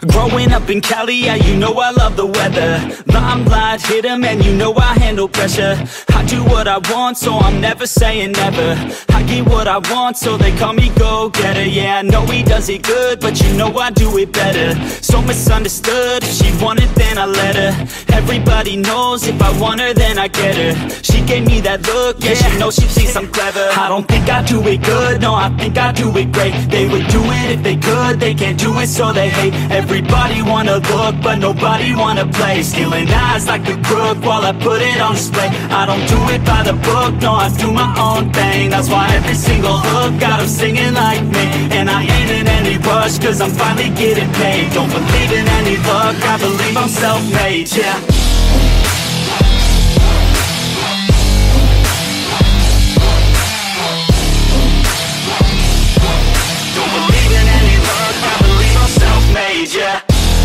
Growing up in Cali, yeah, you know I love the weather. Limelight hit 'em and you know I handle pressure. I do what I want, so I'm never saying never. I get what I want, so they call me go-getter. Yeah, I know he does it good, but you know I do it better. So misunderstood, if she wanted then I let her. Everybody knows if I want her then I get her. She gave me that look, yeah, she knows she thinks I'm clever. I don't think I do it good, no, I think I do it great. They would do it if they could, they can't do it so they hate. Everybody wanna look, but nobody wanna play. Stealing eyes like a crook while I put it on display. I don't do it by the book, no, I do my own thing. That's why every single hook got them singing like me. And I ain't in any rush, cause I'm finally getting paid. Don't believe in any luck, I believe I'm self-made, yeah. Don't believe in any luck, I believe I'm self-made, yeah.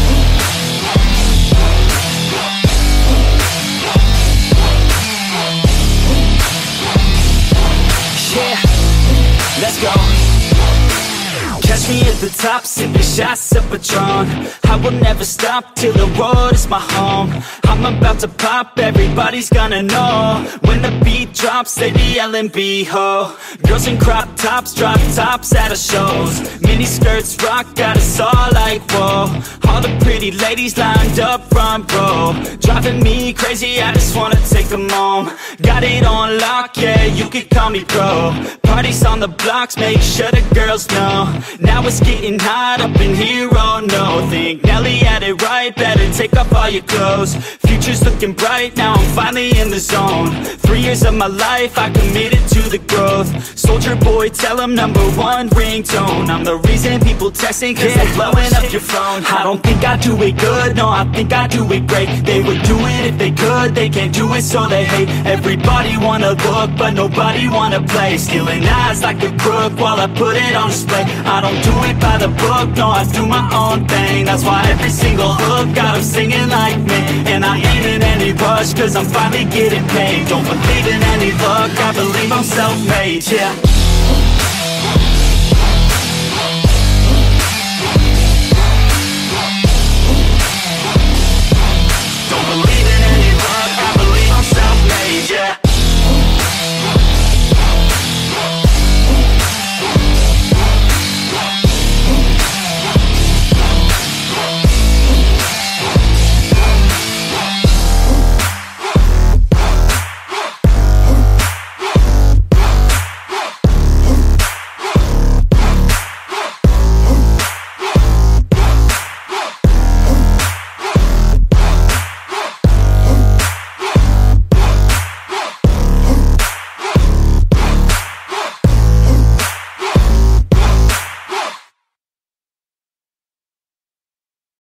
Let's go. Catch me at the top, sipping shots of Patron. I will never stop till the road is my home. I'm about to pop, everybody's gonna know. When the beat drops, they be yelling B-ho. Girls in crop tops, drop tops at our shows. Mini skirts rock, got us all like whoa. All the pretty ladies lined up front row. Driving me crazy, I just wanna take them home. Got it on lock, yeah, you could call me pro. Parties on the blocks, make sure the girls know. Now it's getting hot up in here, oh no. Think Nelly had it right, better take off all your clothes. Future's looking bright, now I'm finally in the zone. 3 years of my life, I committed to the growth. Soldier boy, tell him #1 ringtone. I'm the reason people texting, cause they're blowing up your phone. I don't think I do it good, no, I think I do it great. They would do it if they could, they can't do it so they hate. Everybody wanna look, but nobody wanna play. Stealing eyes like a crook while I put it on display. I don't do it by the book, no, I do my own thing. That's why every single hook got them singing like me. And I ain't in any rush, cause I'm finally getting paid. Don't believe in any luck, I believe I'm self-made, yeah.